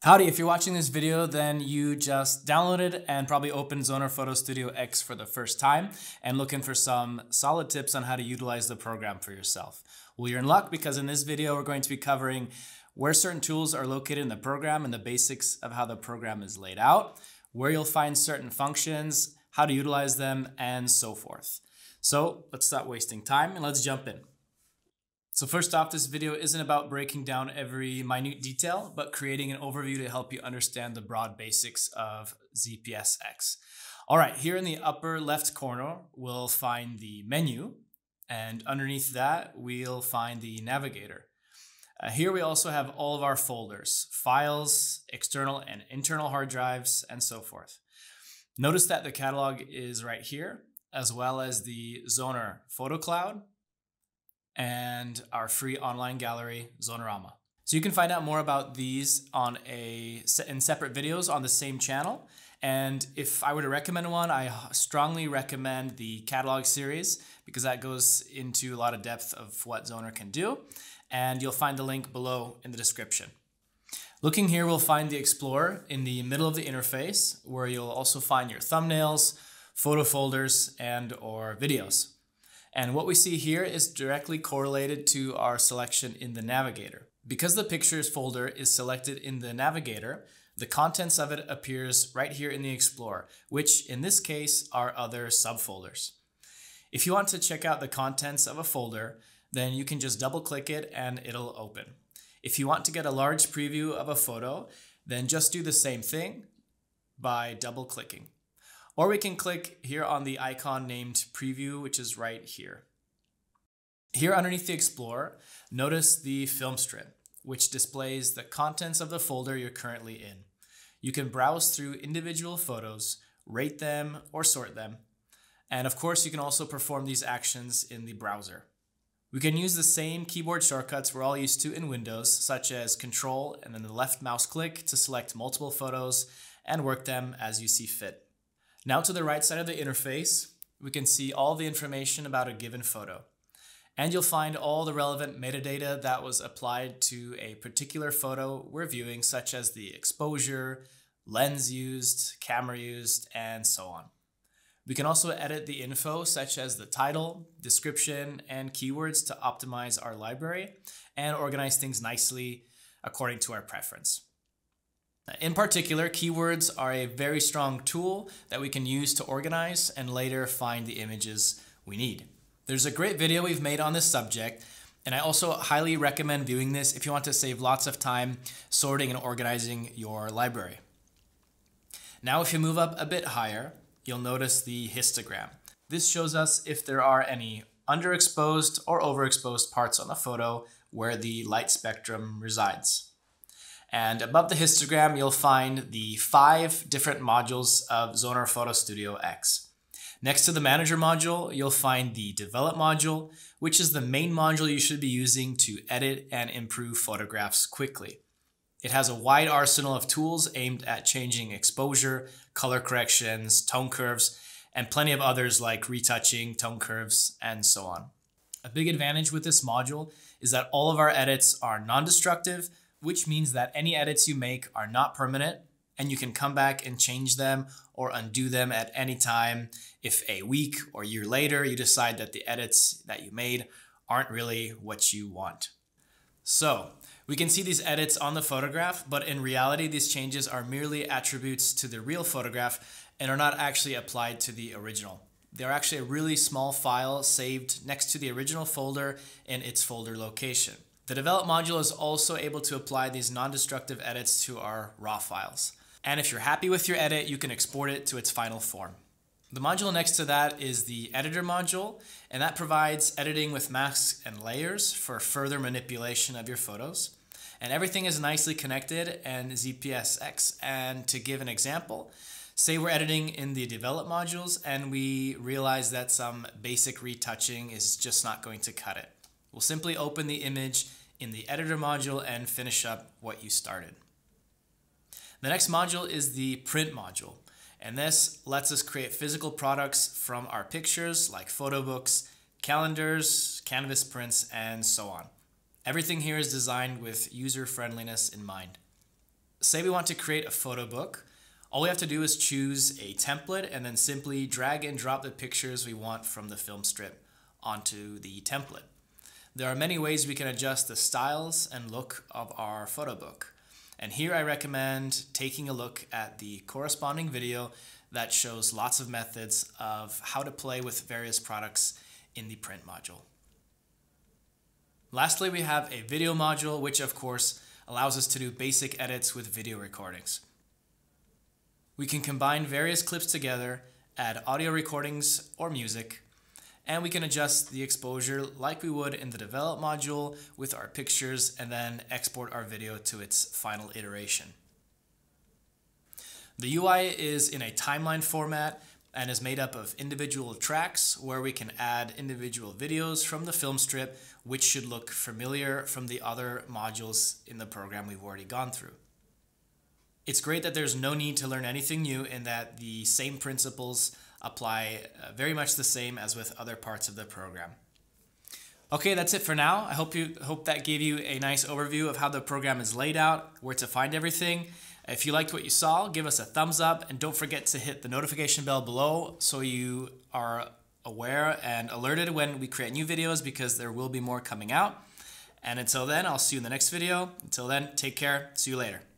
Howdy, if you're watching this video, then you just downloaded and probably opened Zoner Photo Studio X for the first time and looking for some solid tips on how to utilize the program for yourself. Well, you're in luck because in this video, we're going to be covering where certain tools are located in the program and the basics of how the program is laid out, where you'll find certain functions, how to utilize them, and so forth. So let's stop wasting time and let's jump in. So first off, this video isn't about breaking down every minute detail, but creating an overview to help you understand the broad basics of ZPSX. All right, here in the upper left corner, we'll find the menu, and underneath that, we'll find the navigator. Here we also have all of our folders, files, external and internal hard drives, and so forth. Notice that the catalog is right here, as well as the Zoner Photo Cloud, and our free online gallery, Zonerama. So you can find out more about these in separate videos on the same channel. And if I were to recommend one, I strongly recommend the catalog series because that goes into a lot of depth of what Zoner can do. And you'll find the link below in the description. Looking here, we'll find the Explorer in the middle of the interface, where you'll also find your thumbnails, photo folders, and/or videos. And what we see here is directly correlated to our selection in the navigator. Because the pictures folder is selected in the navigator, the contents of it appears right here in the Explorer, which in this case are other subfolders. If you want to check out the contents of a folder, then you can just double click it and it'll open. If you want to get a large preview of a photo, then just do the same thing by double clicking. Or we can click here on the icon named Preview, which is right here. Here underneath the Explorer, notice the film strip, which displays the contents of the folder you're currently in. You can browse through individual photos, rate them, or sort them. And of course, you can also perform these actions in the browser. We can use the same keyboard shortcuts we're all used to in Windows, such as Control and then the left mouse click to select multiple photos and work them as you see fit. Now to the right side of the interface, we can see all the information about a given photo. And you'll find all the relevant metadata that was applied to a particular photo we're viewing, such as the exposure, lens used, camera used, and so on. We can also edit the info, such as the title, description, and keywords to optimize our library and organize things nicely according to our preference. In particular, keywords are a very strong tool that we can use to organize and later find the images we need. There's a great video we've made on this subject, and I also highly recommend viewing this if you want to save lots of time sorting and organizing your library. Now, if you move up a bit higher, you'll notice the histogram. This shows us if there are any underexposed or overexposed parts on a photo where the light spectrum resides. And above the histogram, you'll find the 5 different modules of Zoner Photo Studio X. Next to the Manager module, you'll find the Develop module, which is the main module you should be using to edit and improve photographs quickly. It has a wide arsenal of tools aimed at changing exposure, color corrections, tone curves, and plenty of others like retouching, tone curves, and so on. A big advantage with this module is that all of our edits are non-destructive, which means that any edits you make are not permanent and you can come back and change them or undo them at any time if a week or year later you decide that the edits that you made aren't really what you want. So we can see these edits on the photograph, but in reality, these changes are merely attributes to the real photograph and are not actually applied to the original. They're actually a really small file saved next to the original folder in its folder location. The Develop module is also able to apply these non-destructive edits to our raw files. And if you're happy with your edit, you can export it to its final form. The module next to that is the Editor module, and that provides editing with masks and layers for further manipulation of your photos. And everything is nicely connected in ZPSX. And to give an example, say we're editing in the Develop modules and we realize that some basic retouching is just not going to cut it. We'll simply open the image in the Editor module and finish up what you started. The next module is the Print module, and this lets us create physical products from our pictures like photo books, calendars, canvas prints, and so on. Everything here is designed with user friendliness in mind. Say we want to create a photo book. All we have to do is choose a template and then simply drag and drop the pictures we want from the film strip onto the template. There are many ways we can adjust the styles and look of our photo book. And here I recommend taking a look at the corresponding video that shows lots of methods of how to play with various products in the print module. Lastly, we have a video module, which of course allows us to do basic edits with video recordings. We can combine various clips together, add audio recordings or music, and we can adjust the exposure like we would in the develop module with our pictures and then export our video to its final iteration. The UI is in a timeline format and is made up of individual tracks where we can add individual videos from the film strip, which should look familiar from the other modules in the program we've already gone through. It's great that there's no need to learn anything new and that the same principles apply very much the same as with other parts of the program. Okay, that's it for now. I hope that gave you a nice overview of how the program is laid out, where to find everything. If you liked what you saw, give us a thumbs up and don't forget to hit the notification bell below so you are aware and alerted when we create new videos, because there will be more coming out. And until then, I'll see you in the next video. Until then, take care. See you later.